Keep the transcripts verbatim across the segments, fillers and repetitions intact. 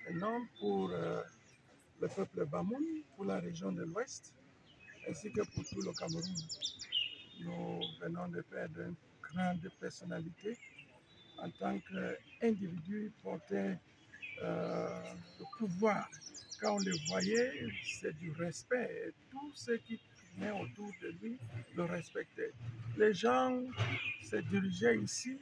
un homme pour euh, le peuple Bamoun, pour la région de l'Ouest, ainsi que pour tout le Cameroun. Nous venons de perdre une grande personnalité. En tant qu'individu, il portait euh, le pouvoir. Quand on le voyait, c'est du respect. Tout ce qui tournait autour de lui le respectait. Les gens se dirigeaient ici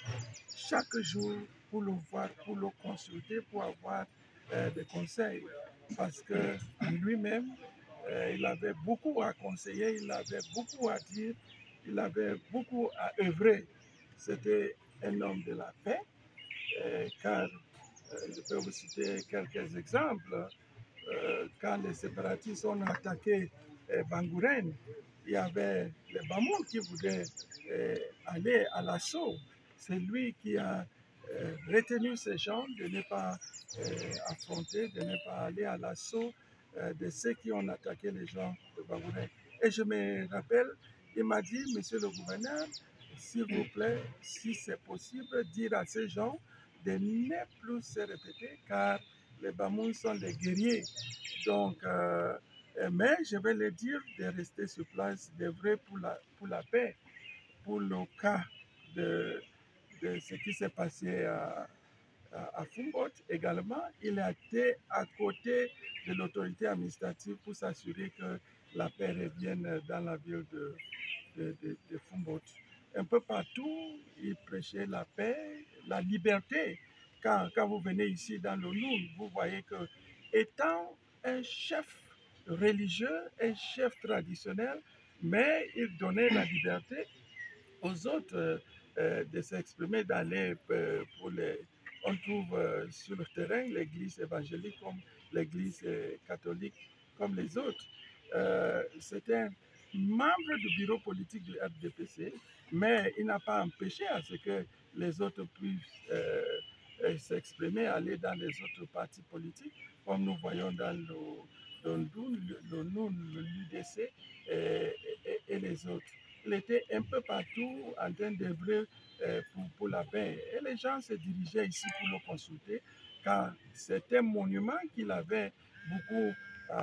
chaque jour pour le voir, pour le consulter, pour avoir euh, des conseils. Parce qu'en lui-même, euh, il avait beaucoup à conseiller, il avait beaucoup à dire, il avait beaucoup à œuvrer. C'était un homme de la paix, euh, car euh, je peux vous citer quelques exemples. Euh, quand les séparatistes ont attaqué euh, Bangouren, il y avait les Bamoun qui voulaient euh, aller à l'assaut. C'est lui qui a euh, retenu ces gens de ne pas euh, affronter, de ne pas aller à l'assaut euh, de ceux qui ont attaqué les gens de Bangouren. Et je me rappelle, il m'a dit, monsieur le gouverneur, s'il vous plaît, si c'est possible, dire à ces gens de ne plus se répéter, car les Bamoun sont des guerriers. Donc, euh, mais je vais leur dire de rester sur place, d'œuvrer pour la, pour la paix, pour le cas de, de ce qui s'est passé à, à, à Fumboth. Également, il a été à côté de l'autorité administrative pour s'assurer que la paix revienne dans la ville de, de, de, de Fumboth. Un peu partout, il prêchait la paix, la liberté. Quand, quand vous venez ici dans le Noun, vous voyez que, étant un chef religieux, un chef traditionnel, mais il donnait la liberté aux autres euh, euh, de s'exprimer, d'aller euh, pour les... On trouve euh, sur le terrain l'église évangélique comme l'église euh, catholique, comme les autres. Euh, C'est un membre du bureau politique du R D P C, mais il n'a pas empêché à ce que les autres puissent euh, euh, s'exprimer, aller dans les autres partis politiques, comme nous voyons dans le, le, le, le, l'U D C et, et, et les autres. Il était un peu partout en train d'œuvrer euh, pour, pour la paix. Et les gens se dirigeaient ici pour le consulter, car c'est un monument qu'il avait beaucoup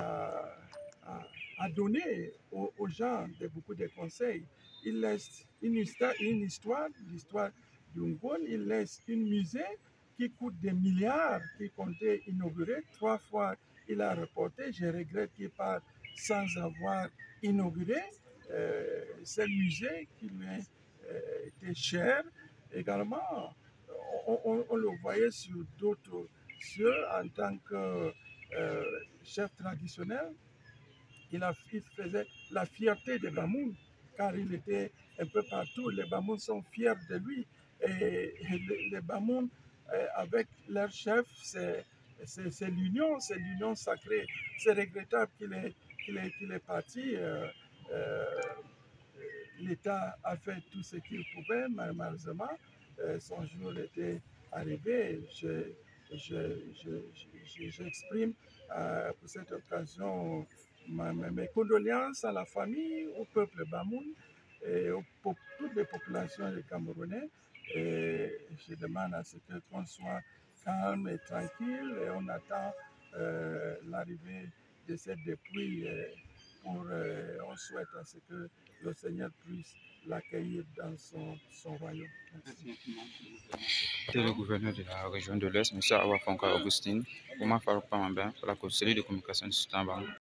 à, à, à donner aux, aux gens, de beaucoup de conseils. Il laisse une histoire, une histoire l'histoire d'Ungon, il laisse un musée qui coûte des milliards, qui comptait inaugurer. Trois fois, il a reporté. Je regrette qu'il parte sans avoir inauguré. Euh, c'est le musée qui lui euh, était cher. Également, on, on, on le voyait sur d'autres cieux en tant que euh, chef traditionnel. Il, a, il faisait la fierté des Bamoun, car il était un peu partout. Les Bamoun sont fiers de lui. Et, et les, les Bamoun, euh, avec leur chef, c'est c'est l'union, c'est l'union sacrée. C'est regrettable qu'il est, qu'il est, qu'il est parti. Euh, euh, L'État a fait tout ce qu'il pouvait, mais malheureusement, euh, son jour était arrivé. Je, je, je, j'exprime euh, pour cette occasion ma, mes condoléances à la famille, au peuple Bamoun et aux, pour toutes les populations des Camerounais. Et je demande à ce qu'on soit calme et tranquille et on attend euh, l'arrivée de cette dépouille. Euh, pour, euh, on souhaite à ce que le Seigneur puisse l'accueillir dans son, son royaume. C'était le gouverneur de la région de l'Est, M. Awa Fonka Augustine, pour ma part, pour la conseillère de communication du Sultan Bangou.